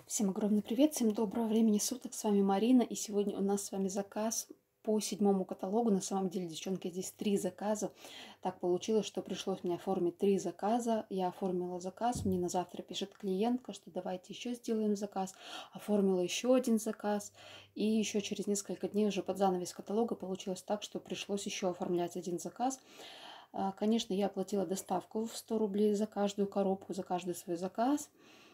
Всем огромный привет, всем доброго времени суток, с вами Марина, и сегодня у нас с вами заказ по 7-му каталогу. На самом деле, девчонки, здесь 3 заказа. Так получилось, что пришлось мне оформить 3 заказа. Я оформила заказ, мне на завтра пишет клиентка, что давайте еще сделаем заказ. Оформила еще один заказ, и еще через несколько дней уже под занавес каталога получилось так, что пришлось еще оформлять один заказ. Конечно, я оплатила доставку в 100 рублей за каждую коробку, за каждый свой заказ.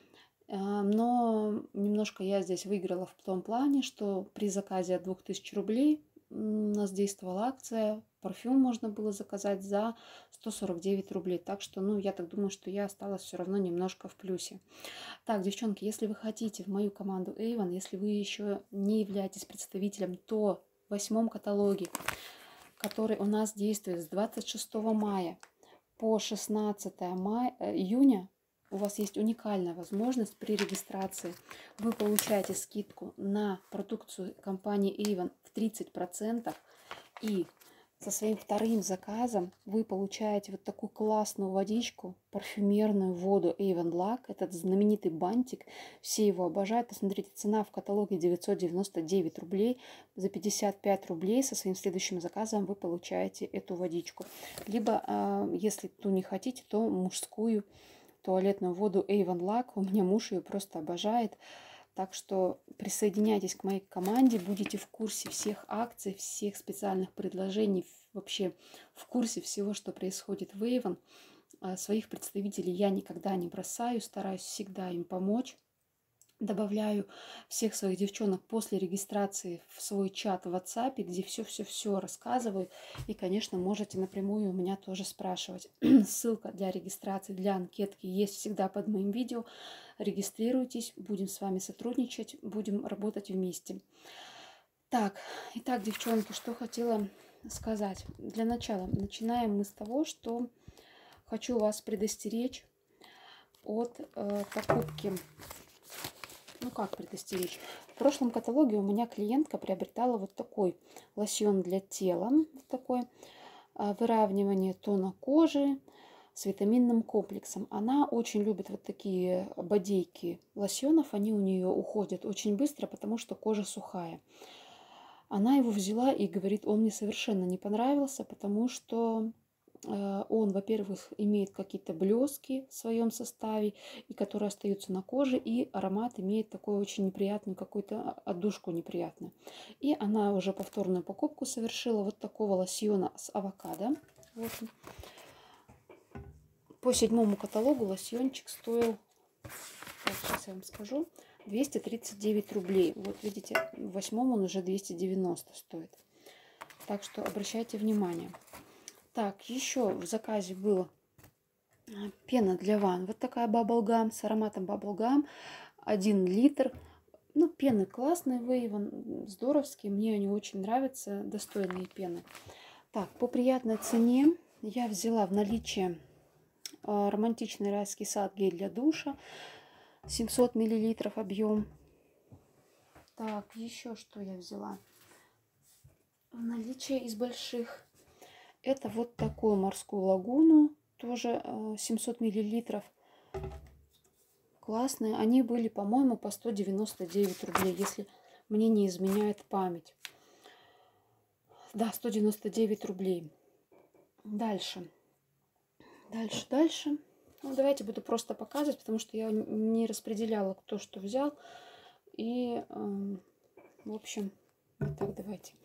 Но немножко я здесь выиграла в том плане, что при заказе от 2000 рублей у нас действовала акция, парфюм можно было заказать за 149 рублей. Так что, я так думаю, что я осталась все равно немножко в плюсе. Так, девчонки, если вы хотите в мою команду Avon, если вы еще не являетесь представителем, то в 8-м каталоге, который у нас действует с 26 мая по 16 июня, у вас есть уникальная возможность при регистрации. Вы получаете скидку на продукцию компании Avon в 30%. И со своим вторым заказом вы получаете вот такую классную водичку, парфюмерную воду Avon Lac. Этот знаменитый бантик. Все его обожают. Посмотрите, цена в каталоге 999 рублей. За 55 рублей со своим следующим заказом вы получаете эту водичку. Либо, если ту не хотите, то мужскую туалетную воду Avon Lac. У меня муж ее просто обожает. Так что присоединяйтесь к моей команде, будете в курсе всех акций, всех специальных предложений, вообще в курсе всего, что происходит в Avon. Своих представителей я никогда не бросаю, стараюсь всегда им помочь. Добавляю всех своих девчонок после регистрации в свой чат в WhatsApp, где все рассказываю. И, конечно, можете напрямую у меня тоже спрашивать. Ссылка для регистрации, для анкетки есть всегда под моим видео. Регистрируйтесь, будем с вами сотрудничать, будем работать вместе. Так, итак, девчонки, что хотела сказать. Для начала начинаем мы с того, что хочу вас предостеречь от покупки. Как предостеречь? В прошлом каталоге у меня клиентка приобретала вот такой лосьон для тела, вот такой выравнивание тона кожи с витаминным комплексом. Она очень любит вот такие бодейки лосьонов, они у нее уходят очень быстро, потому что кожа сухая. Она его взяла и говорит, он мне совершенно не понравился, потому что он, во-первых, имеет какие-то блески в своем составе, и которые остаются на коже, и аромат имеет такой очень неприятный, какую-то отдушку неприятную. И она уже повторную покупку совершила вот такого лосьона с авокадо. Вот. По 7-му каталогу лосьончик стоил, так, сейчас я вам скажу, 239 рублей. Вот видите, в 8-м он уже 290 стоит. Так что обращайте внимание. Так, еще в заказе была пена для ванн. Вот такая Bubblegum с ароматом Bubblegum. 1 литр. Пены классные, Avon, здоровские. Мне они очень нравятся, достойные пены. Так, по приятной цене я взяла в наличие романтичный райский сад гель для душа. 700 мл объем. Так, еще что я взяла в наличие из больших. Это вот такую морскую лагуну, тоже 700 мл. Классные. Они были, по-моему, по 199 рублей, если мне не изменяет память. Да, 199 рублей. Дальше. Давайте буду просто показывать, потому что я не распределяла, кто что взял. И, в общем, вот так давайте.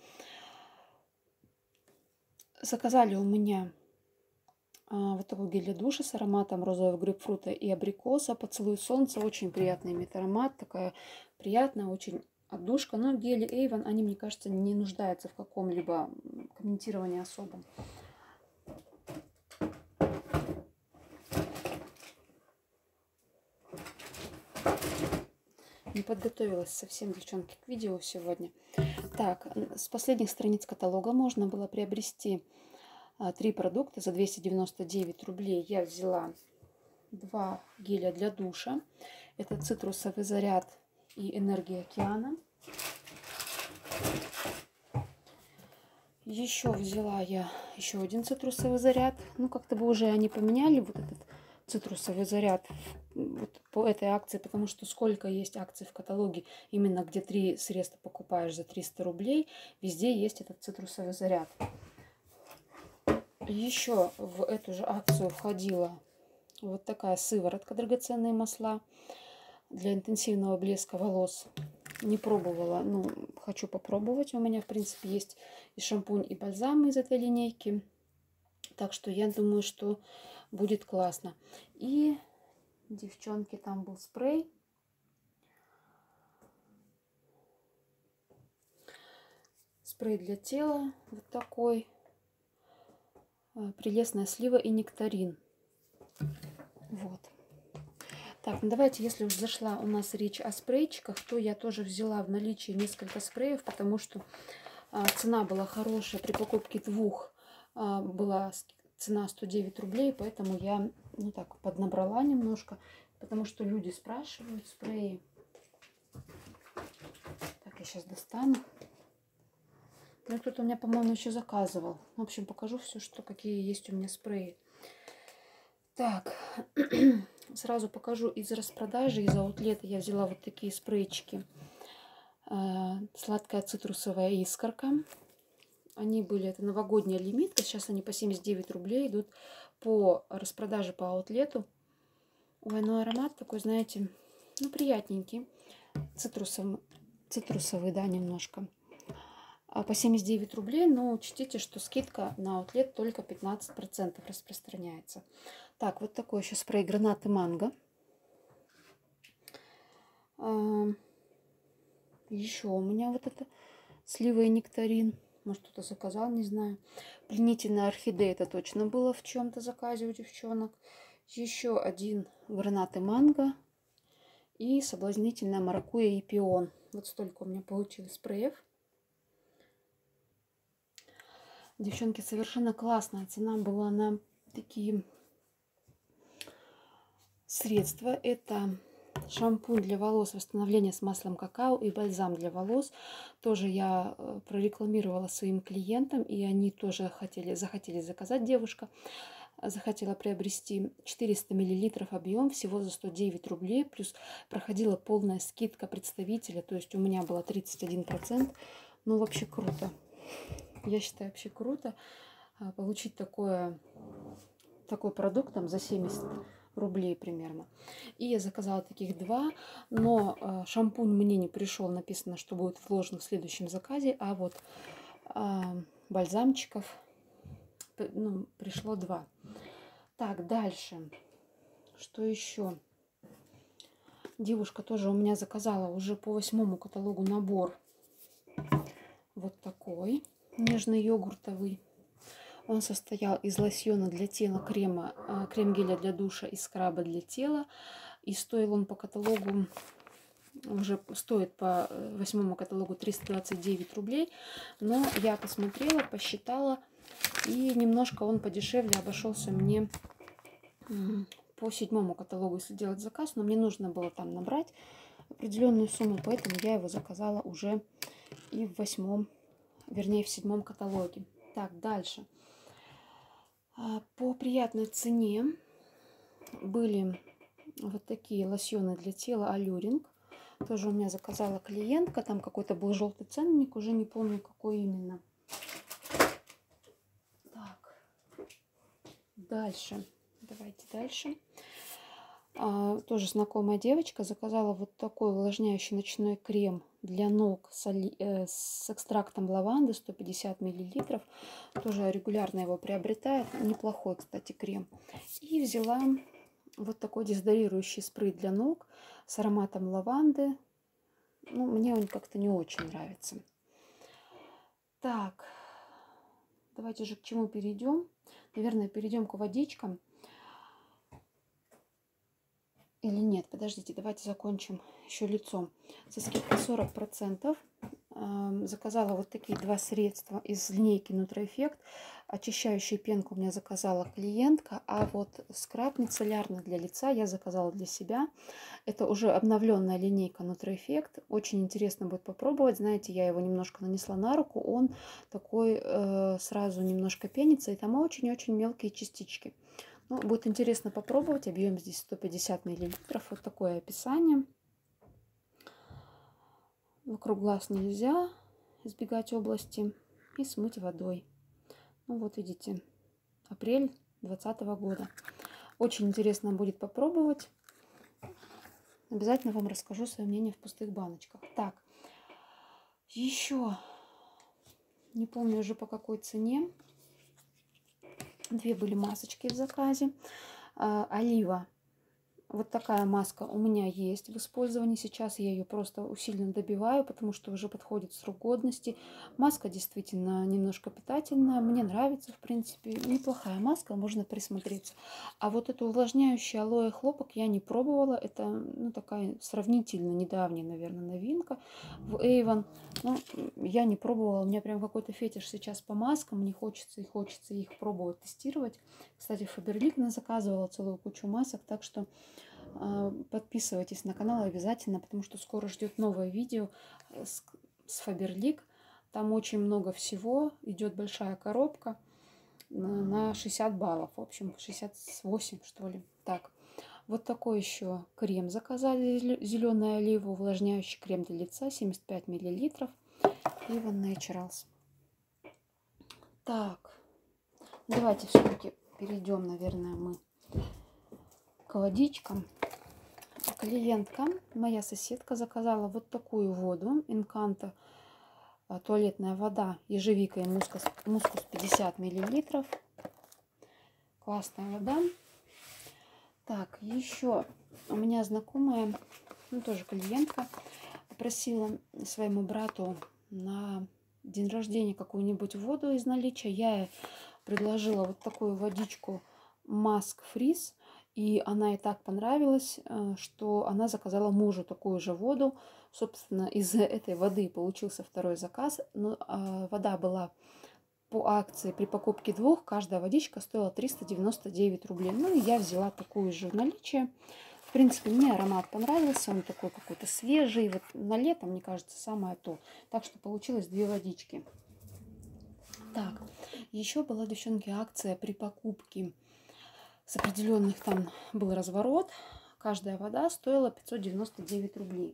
Заказали у меня вот такой гель для душа с ароматом розового грейпфрута и абрикоса. Поцелуй солнца. Очень приятный имеет аромат. Такая приятная, очень отдушка. Но гели Avon, они, мне кажется, не нуждаются в каком-либо комментировании особом. Не подготовилась совсем, девчонки, к видео сегодня. Так, с последних страниц каталога можно было приобрести 3 продукта за 299 рублей. Я взяла 2 геля для душа. Это цитрусовый заряд и энергия океана. Еще взяла я еще один цитрусовый заряд. Как-то бы уже они поменяли вот этот цитрусовый заряд вот по этой акции, потому что сколько есть акций в каталоге, именно где 3 средства покупаешь за 300 рублей, везде есть этот цитрусовый заряд. Еще в эту же акцию входила вот такая сыворотка драгоценные масла для интенсивного блеска волос. Не пробовала, но хочу попробовать. У меня, в принципе, есть и шампунь, и бальзам из этой линейки. Так что я думаю, что будет классно. И, девчонки, там был спрей. Спрей для тела. Вот такой. Прелестная слива и нектарин. Вот. Так, ну давайте, если уж зашла у нас речь о спрейчиках, то я тоже взяла в наличии несколько спреев, потому что цена была хорошая. При покупке 2 была цена 109 рублей, поэтому я, ну так, поднабрала немножко, потому что люди спрашивают спреи. Так, я сейчас достану. Ну, кто-то у меня, по-моему, еще заказывал. В общем, покажу все, что какие есть у меня спреи. Так, сразу покажу из распродажи, из аутлета я взяла вот такие спрейчики. Сладкая цитрусовая искорка. Они были, это новогодняя лимитка, сейчас они по 79 рублей идут по распродаже по аутлету. Ой, ну аромат такой, знаете, ну приятненький, цитрусовый, да, немножко. По 79 рублей, но учтите, что скидка на аутлет только 15% распространяется. Так, вот такой еще спрей гранаты манго. Еще у меня вот это слива и нектарин. Может, кто-то заказал, не знаю. Пленительная орхидея, это точно было в чем-то заказе у девчонок. Еще один гранаты манго. И соблазнительная маракуйя и пион. Вот столько у меня получилось спреев. Девчонки, совершенно классная цена была на такие средства. Это шампунь для волос восстановление с маслом какао и бальзам для волос. Тоже я прорекламировала своим клиентам, и они тоже захотели заказать, девушка захотела приобрести 400 мл объем всего за 109 рублей, плюс проходила полная скидка представителя, то есть у меня было 31%. Ну, вообще круто. Я считаю, вообще круто получить такой продукт там за 70 рублей примерно. И я заказала таких 2, но шампунь мне не пришел, написано, что будет вложен в следующем заказе, а вот бальзамчиков пришло 2. Так, дальше. Что еще? Девушка тоже у меня заказала уже по 8 каталогу набор. Вот такой нежный йогуртовый. Он состоял из лосьона для тела, крем-геля для душа и скраба для тела. И стоил он по каталогу, уже стоит по 8 каталогу 329 рублей. Но я посмотрела, посчитала, и немножко он подешевле обошелся мне по 7 каталогу, если делать заказ. Но мне нужно было там набрать определенную сумму, поэтому я его заказала уже и в 8, вернее в 7 каталоге. Так, дальше. По приятной цене были вот такие лосьоны для тела Алюринг. Тоже у меня заказала клиентка. Там какой-то был желтый ценник, уже не помню, какой именно. Так, дальше. Давайте дальше. Тоже знакомая девочка заказала вот такой увлажняющий ночной крем для ног с экстрактом лаванды 150 мл. Тоже регулярно его приобретает. Неплохой, кстати, крем. И взяла вот такой дезодорирующий спрей для ног с ароматом лаванды. Ну, мне он как-то не очень нравится. Так, давайте же к чему перейдем. Наверное, перейдем к водичкам. Или нет, подождите, давайте закончим еще лицом. Со скидкой 40%. Заказала вот такие 2 средства из линейки Нутроэффект. Очищающую пенку у меня заказала клиентка, а вот скраб мицеллярный для лица я заказала для себя. Это уже обновленная линейка Нутроэффект. Очень интересно будет попробовать. Знаете, я его немножко нанесла на руку, он такой сразу немножко пенится, и там очень-очень мелкие частички. Ну, будет интересно попробовать. Объем здесь 150 миллилитров. Вот такое описание. Вокруг глаз нельзя избегать области и смыть водой. Ну вот видите, апрель 2020 года. Очень интересно будет попробовать. Обязательно вам расскажу свое мнение в пустых баночках. Так, еще не помню уже по какой цене. Две были масочки в заказе. Олива. Вот такая маска у меня есть в использовании. Сейчас я ее просто усиленно добиваю, потому что уже подходит срок годности. Маска действительно немножко питательная. Мне нравится, в принципе. Неплохая маска, можно присмотреться. А вот эту увлажняющую алоэ хлопок я не пробовала. Это, ну, такая сравнительно недавняя, наверное, новинка в Avon. Но я не пробовала. У меня прям какой-то фетиш сейчас по маскам. Мне хочется их пробовать, тестировать. Кстати, Faberlic заказывала целую кучу масок, так что подписывайтесь на канал обязательно, потому что скоро ждет новое видео с Faberlic. Там очень много всего, идет большая коробка на 60 баллов, в общем 68 что ли. Так, вот такой еще крем заказали, зеленая олива, увлажняющий крем для лица, 75 миллилитров, Avon Naturals. Так, давайте все-таки перейдем, наверное, мы к водичкам. Клиентка, моя соседка, заказала вот такую воду Инканто, туалетная вода, ежевика и мускус 50 миллилитров. Классная вода. Так, еще у меня знакомая, ну тоже клиентка, попросила своему брату на день рождения какую-нибудь воду из наличия. Я ей предложила вот такую водичку Mask Freeze. И она ей так понравилась, что она заказала мужу такую же воду. Собственно, из этой воды получился второй заказ. Но вода была по акции при покупке двух. Каждая водичка стоила 399 рублей. Ну и я взяла такую же в наличие. В принципе, мне аромат понравился. Он такой какой-то свежий. Вот на лето, мне кажется, самое то. Так что получилось две водички. Так, еще была, девчонки, акция при покупке. С определенных там был разворот. Каждая вода стоила 599 рублей.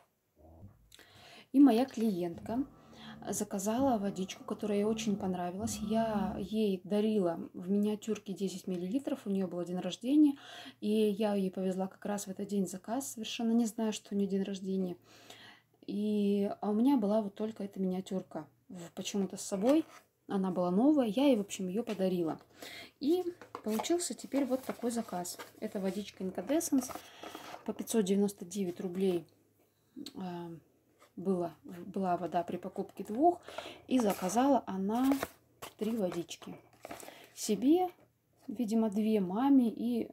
И моя клиентка заказала водичку, которая ей очень понравилась. Я ей дарила в миниатюрке 10 миллилитров. У нее был день рождения. И я ей повезла как раз в этот день заказ. Совершенно не знаю, что у нее день рождения. А у меня была вот только эта миниатюрка почему-то с собой. Она была новая. Я ей, в общем, ее подарила. И получился теперь вот такой заказ. Это водичка Incandescence. По 599 рублей была вода при покупке двух. И заказала она 3 водички. Себе, видимо, 2 маме и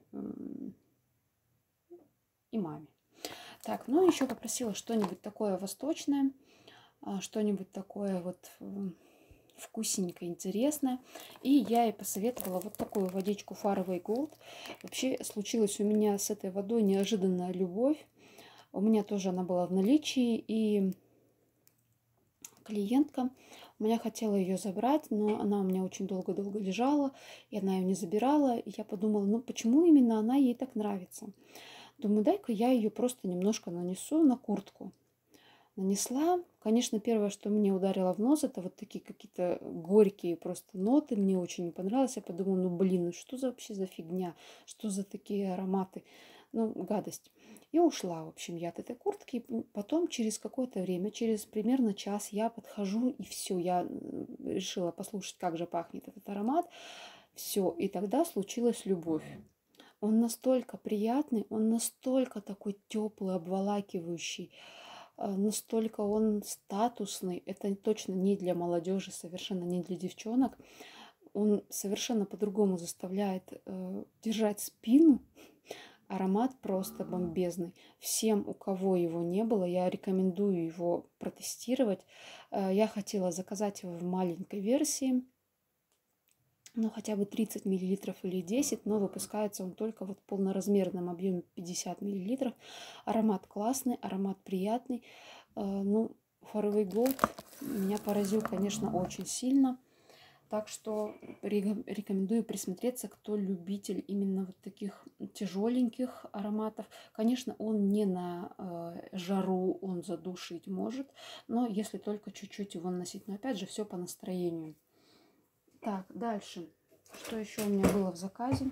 маме. Так, ну еще попросила что-нибудь такое восточное. Что-нибудь такое вот вкусненькое, интересное. И я ей посоветовала вот такую водичку Faraway Gold. Вообще случилась у меня с этой водой неожиданная любовь. У меня тоже она была в наличии. И клиентка у меня хотела ее забрать, но она у меня очень долго-долго лежала. И она ее не забирала. И я подумала, ну почему именно она ей так нравится? Думаю, дай-ка я ее просто немножко нанесу на куртку. Нанесла. Конечно, первое, что мне ударило в нос, это вот такие какие-то горькие просто ноты. Мне очень не понравилось. Я подумала, ну блин, ну что за вообще за фигня? Что за такие ароматы? Ну, гадость. И ушла, в общем, я от этой куртки. Потом через какое-то время, через примерно час я подхожу, и все. Я решила послушать, как же пахнет этот аромат. Все. И тогда случилась любовь. Он настолько приятный, он настолько такой теплый, обволакивающий. Настолько он статусный. Это точно не для молодежи, совершенно не для девчонок. Он совершенно по-другому заставляет держать спину. Аромат просто бомбезный. Всем, у кого его не было, я рекомендую его протестировать. Я хотела заказать его в маленькой версии. Ну, хотя бы 30 миллилитров или 10, но выпускается он только вот в полноразмерном объеме 50 миллилитров. Аромат классный, аромат приятный. Ну, Faraway Gold меня поразил, конечно, очень сильно. Так что рекомендую присмотреться, кто любитель именно вот таких тяжеленьких ароматов. Конечно, он не на жару, он задушить может, но если только чуть-чуть его носить. Но опять же, все по настроению. Так, дальше. Что еще у меня было в заказе?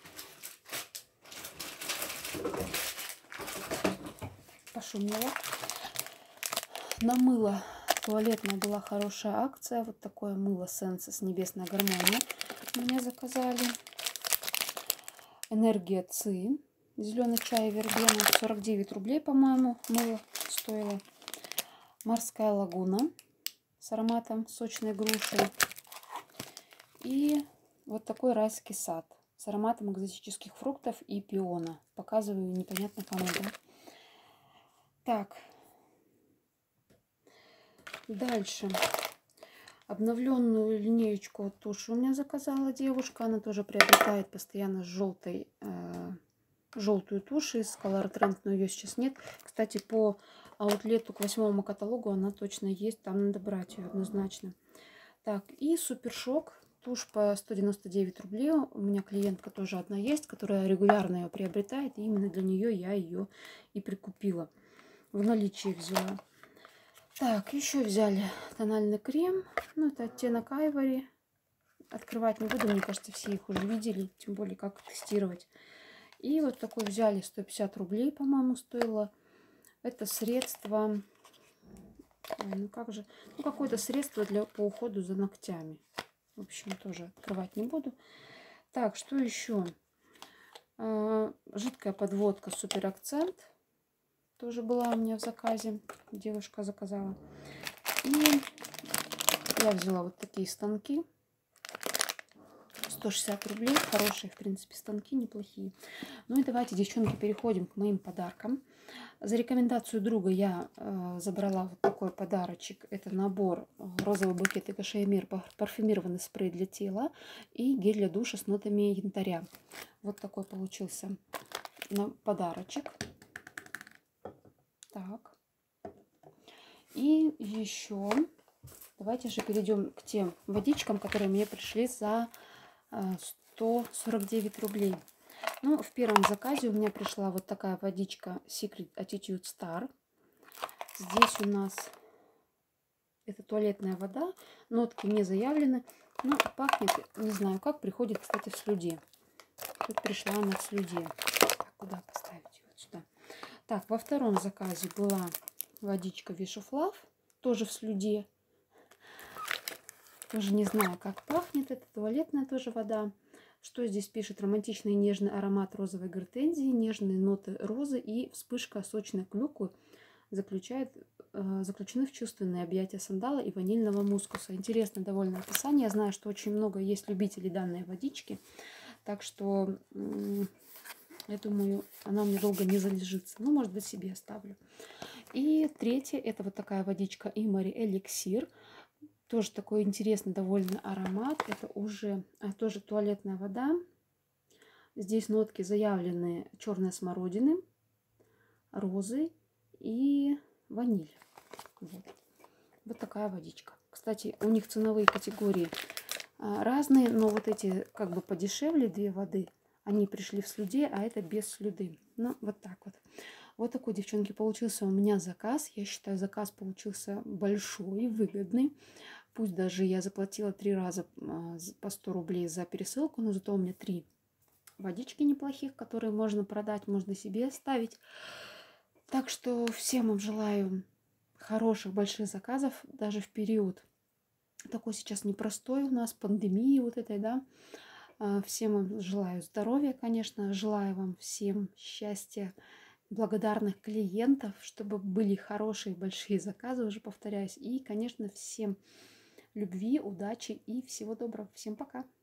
Пошумела. На мыло туалетное была хорошая акция. Вот такое мыло Senses Небесная гармония. Меня заказали. Энергия ЦИ. Зеленый чай и вербена. 49 рублей, по-моему, мыло стоило. Морская лагуна с ароматом сочной груши. И вот такой райский сад с ароматом экзотических фруктов и пиона. Показываю непонятно кому. Да? Так. Дальше. Обновленную линеечку туши у меня заказала девушка. Она тоже приобретает постоянно желтую тушь из Color Trend, но ее сейчас нет. Кстати, по аутлету к 8 каталогу она точно есть. Там надо брать ее однозначно. Так, и Супершок. Тушь по 199 рублей. У меня клиентка тоже одна есть, которая регулярно ее приобретает. И именно для нее я ее и прикупила. В наличии взяла. Так, еще взяли тональный крем. Ну, это оттенок Ivory. Открывать не буду, мне кажется, все их уже видели. Тем более, как тестировать. И вот такой взяли, 150 рублей, по-моему, стоило. Это средство... Ну, как же... Ну, какое-то средство по уходу за ногтями. В общем, тоже открывать не буду. Так, что еще? Жидкая подводка Супер Акцент. Тоже была у меня в заказе. Девушка заказала. И я взяла вот такие станки. 160 рублей. Хорошие, в принципе, станки, неплохие. Ну и давайте, девчонки, переходим к моим подаркам. За рекомендацию друга я забрала вот такой подарочек. Это набор розовый букет и Кашемир, парфюмированный спрей для тела и гель для душа с нотами янтаря. Вот такой получился подарочек. Так. И еще давайте же перейдем к тем водичкам, которые мне пришли за 149 рублей. Ну, в первом заказе у меня пришла вот такая водичка Secret Attitude Star. Здесь у нас это туалетная вода, нотки не заявлены, но пахнет, не знаю как, приходит, кстати, в слюде. Тут пришла она в слюде. Так, куда поставить? Вот сюда. Так, во втором заказе была водичка Wish of Love, тоже в слюде. Тоже не знаю, как пахнет. Это туалетная тоже вода. Что здесь пишет? Романтичный нежный аромат розовой гортензии, нежные ноты розы и вспышка сочной клюквы заключены в чувственные объятия сандала и ванильного мускуса. Интересное довольно описание. Я знаю, что очень много есть любителей данной водички. Так что, я думаю, она у меня долго не залежится. Ну, может быть, себе оставлю. И третье, это вот такая водичка Imory Эликсир. Тоже такой интересный довольно аромат. Это уже тоже туалетная вода. Здесь нотки заявлены: черной смородины, розы и ваниль. Вот такая водичка. Кстати, у них ценовые категории разные, но вот эти как бы подешевле две воды, они пришли в слюде, а это без слюды. Ну, вот так вот. Вот такой, девчонки, получился у меня заказ. Я считаю, заказ получился большой, выгодный. Пусть даже я заплатила 3 раза по 100 рублей за пересылку, но зато у меня 3 водички неплохих, которые можно продать, можно себе оставить. Так что всем вам желаю хороших, больших заказов, даже в период такой сейчас непростой у нас, пандемии вот этой, да. Всем вам желаю здоровья, конечно, желаю вам всем счастья, благодарных клиентов, чтобы были хорошие, большие заказы, уже повторяюсь. И, конечно, всем любви, удачи и всего доброго. Всем пока!